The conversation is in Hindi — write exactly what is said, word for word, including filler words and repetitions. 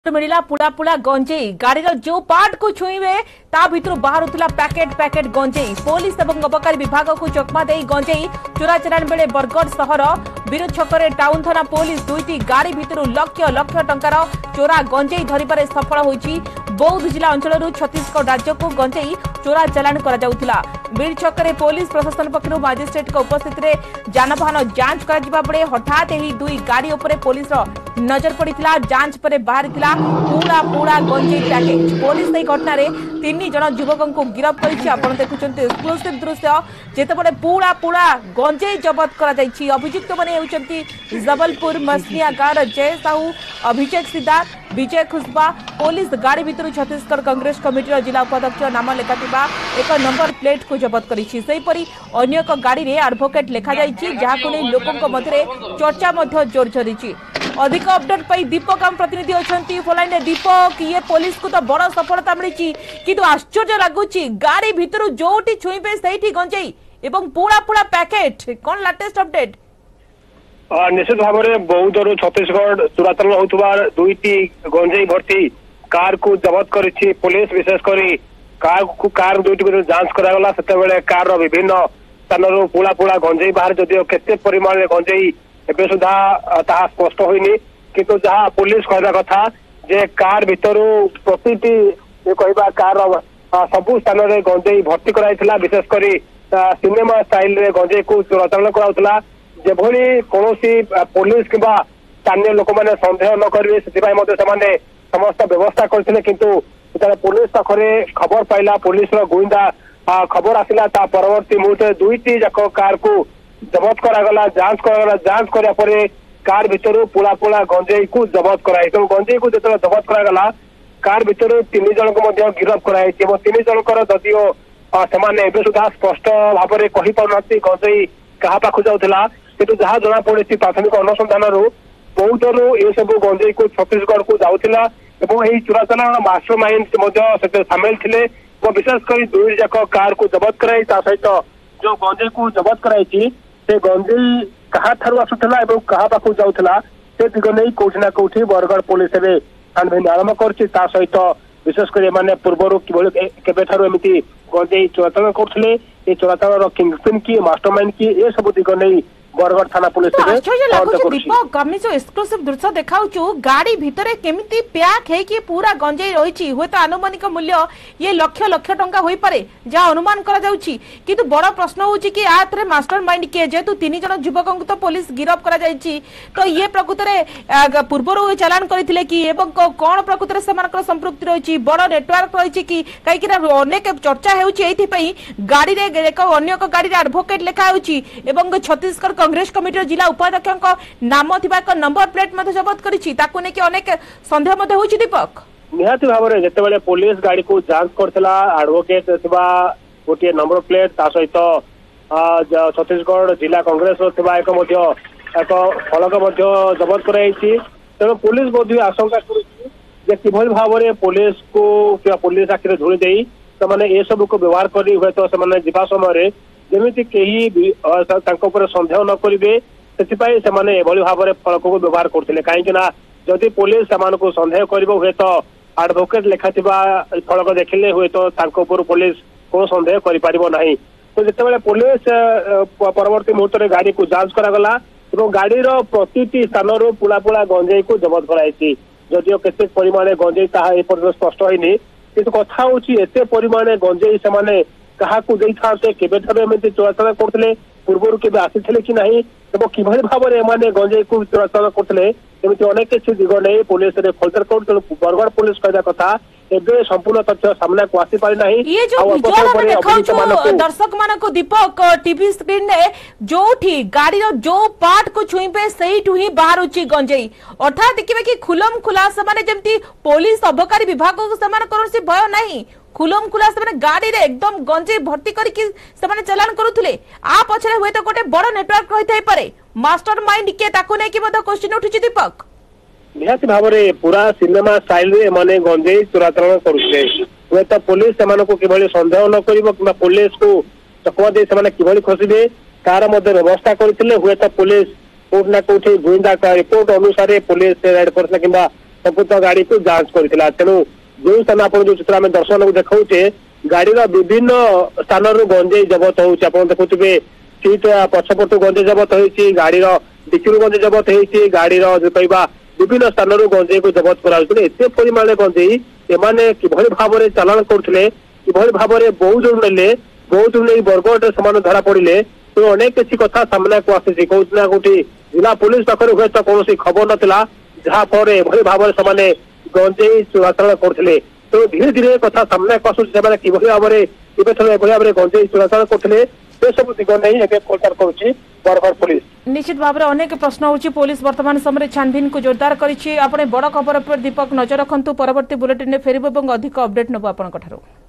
मिला पुड़ा पुड़ा गंजेई गाड़ी जो पार्ट को छुईबे ता भितर बाहरुला पैकेट पैकेट गंजेई पुलिस और अबकारी विभाग को चकमा दे गंजेई चोरा चलाण बेले बरगढ़ सहर बीर छकरे टाउन थाना पुलिस दुईटी गाड़ी भितर लक्ष लक्ष टंकार चोरा गंजेई धरिबारे सफल होईची। बौद्ध जिला अंचल छत्तीसगढ़ राज्य को गंजेई चोरा चलाण करा बीर छकरे पुलिस प्रशासन पक्षर मजिस्ट्रेट उपस्थित में जानवाहन जांच करे हठात यही दुई गाड़ी उपरे पुलिस नजर पड़ा जांच पर बाहरी पूरा पूरा गंजेई पैकेज पुलिस এই ঘটনারে তিন জন যুবকଙ୍କୁ গিরফ করেছে। आपण দেখুଛନ୍ତି এক্সক্লুসিভ দৃশ্य যেতବେଳେ पूरा पूरा गंजेई जबत करा जायछि। अभियुक्त माने हेउଛନ୍ତି जबलपुर मसनिया गाँव जय साहू अभिषेक सिद्धार्थ विजय खुशबा पुलिस गाड़ी भितर छत्तीसगढ़ कांग्रेस कमिटी जिला उपाध्यक्ष नाम लेखाथिबा एक नंबर प्लेट को जबत करिछि। सेहीपरि अन्य एक गाड़ी रे एडवोकेट लेखा जायछि जाहाको नै लोकंक मध्यरे चर्चा मध्य जोर धरिछि। अधिक अपडेट पाई दीपक आम प्रतिनिधि अच्छी फोलाइन दीपक ये पुलिस को तो बड़ सफलता मिली किंतु आश्चर्य लगुच गाड़ी भितर जोटी छुईबे से गंजेई एवं पूरा पूरा पैकेट कौन लेटेस्ट अपडेट निश्चित भाव में बौद्ध छत्तीसगढ़ चोराचालान होता दुईटी गंजेई भर्ती कार को जबत करी पुलिस विशेषकर कार को कार दुईटी जांच करागला से कार विभिन्न स्थान पूरा पूरा गंजेई बाहर जदिव केते परिमाण में गंजेई एबे सुधा ताहा स्पष्ट होइनी किंतु जहाँ पुलिस कहवा कथा जे कार भितर प्रतिटी कहवा कार सबु स्थान में गंजेई भर्ती कराइथिला विशेषकर सिनेमा स्टाइल रे गंजेई को चोराचालान कराउथला जेभली कोनोसी पुलिस किबा स्थानीय लोक माने संदेह न करिवे सेतिबाई मध्ये समाने समस्त व्यवस्था करथिले किंतु जेतले पुलिस पाखरे खबर पाइला पुलिस रो गुइंदा खबर आसिला ता परवर्ती मुहूर्त दुईटी जाक कार को जबत करागला जांच करागला जांच करिया परे कार भितर पूरा पूरा गंजेई को जबत कराई तो गंजेई को जेतले जबत करागला कार भितर तीन जन को मध्य गिरफ कराई एवं तीन जनकर जदिओ सेमाने एबे सुधा स्पष्ट भाव में कहि पाउनाती गंजेई कहा पाखु जाउथला किंतु जहाँ जना पड़ी प्राथमिक अनुसंधान बौद्धरू ये सब गंजेई को छत्तीसगढ़ को जाउथला एवं यही चोराचालान मास्टर माइंड सामिल थे विशेषकर दुई जाक कार को जबत कराई सहित जो गंजेई को जबत कराई से गंजेई कहा ठारू आसुला और कहा पाखु जाउथला से दिग नहीं कौटी ना कौटी बरगढ़ पुलिस एवं छानबीन आरंभ कर सहित विशेषकर एमाने पूर्वर केबेठारू एमती गंजेई चोराचालान करथिले ए चोराचालान किंगपिन की मास्टरमाइंड की ए सब दिग नहीं बरगढ़ थाना पुलिस दीपक आम जो एक्सक्लूसिव दृश्य देखाऊँ गाड़ी भितर केमिति पैक है कि पूरा गंजेई रही हुए तो आनुमानिक मूल्य ये लक्ष लक्ष टंका हो पारे जहाँ अनुमान करा किंतु बड़ प्रश्न हूँ कि आरे मास्टर माइंड किए जेहेतु तीन जन युवक तो पुलिस गिरफ करा तो ये प्रकृत में पूर्वर चालान करते कि कौन प्रकृत में संपृक्ति रही बड़ नेटवर्क रही कि कहीं अनेक चर्चा होती गाड़ी में एक अन्य गाड़ी एडवोकेट लिखाई छत्तीसगढ़ कांग्रेस कमिटी जिला उपाध्यक्ष नाम थिबा एक नंबर प्लेट मते जबत करिछि ताकु ने कि अनेक संदेह मते होछि। दीपक निहाती भाव में जेतेबेले पुलिस गाड़ी को जांच करथिला एडवोकेट थिबा गोटे नंबर प्लेट ता सहित छत्तीसगढ़ जिला कांग्रेस थिबा एक मध्य एक फलक मध्य जबत कराइछि तेणु पुलिस बोध आशंका करुछि जे किभली भाव में पुलिस को कि पुलिस आखिरे धूली देई से ए सब को व्यवहार करी हुए तो से जीवा समय जमीती कहीं संदेह न करेंगे से भाव में फलक को व्यवहार करते कहीं जदि पुलिस से सन्देह कर हुए तो एडवोकेट लेखा फलक देखिले हुए तो पुलिस को सन्देह करना तो जिते पुलिस परवर्ती मुहूर्त में गाड़ी को जांच करागला गाड़ी प्रति स्थान पूरा पूरा गंजेई को जबत कराई जदिओ केते परिमाण गंजेई ताहा ए पर्यंत स्पष्ट होइनी किंतु कथा होची एते परिमाण गंजेई से क्या चोराचालान करते पूर्वर के आसी कि नहीं किभली भाव में गंजेई को चोराचालान करते एमती अनेक किसी दिग नहीं पुलिस खोलतर कर बरगढ़ पुलिस कहवा कथा एबे संपूर्ण तथ्य सामना को आसी पारि नाही ये जो दर्शक मान को दीपक टीवी स्क्रीन ने जोठी गाड़ी रो जो पार्ट को छुईबे सेहिठु ही बाहर उची गंजेई अर्थात देखिबे कि खुलम खुला से माने जेमती पुलिस अबकारी विभाग को समान कोनसी भय नाही खुलम खुला से गाड़ी रे एकदम गंजेई भर्ती करके से चलान करुथुले आ पछरे हुए तो गोटे बड़ नेटवर्क रही थाई पारे मास्टर माइंड के ताकू नै कि मत क्वेश्चन उठुची। दीपक निहाती भाव में पूरा सिनेमा स्टाइल रे माने गंजेई चोराचालान करुथले हुए तो पुलिस सेमान को किभली सन्देह न करिवो कि पुलिस को चकवा दे सेमान किभली खसिबे तार मध्य व्यवस्था करथिले हुए तो पुलिस कोठ ना कोठी गुइंदा का रिपोर्ट अनुसार पुलिस रेड करथिले किबा संपूर्ण गाड़ी को जांच करथिला। तेणु जो स्थान आप जो चित्र आम दर्शक को देखाऊे गाड़ी विभिन्न स्थान गंजेई जबत होउछि। आप देखुथिबे सीट पछपटू गंजेई जबत होइछि, गाड़ी डिक्की गंजेई जबत होइछि, गाड़ी कहवा विभिन्न स्थान गंजेई को जबत कराउछि। एते परिमाण गंजेई एमाने किभଳି भाବରେ चालाण କରୁଥିଲେ, किभଳି भाବରେ बहुत जन नेले, बहुत नहीं बरगढ़ से धरा पड़े। तो अनेक किसी कथा सामना को आसी कौटी ना कौटी जिला पुलिस पाखे हुए तो कौन खबर नाला जहाँफल एभली भाव से गंजेई चोराचार करते। तो धीरे धीरे कथा सामना को आसूँ कि भाव में भाव में गंजेई चोराचार करते सब दिग नहीं खोलतार करुच्ची बरगढ़ पुलिस। निश्चित भाव में अनेक प्रश्न होची। पुलिस वर्तमान समय छानबीन को जोरदार करिछि। आपण बड़ खबर पर दीपक नजर रखंतु। परवर्ती बुलेटिन में फेरबो एवं अधिक अपडेट नबो आपन कठारो।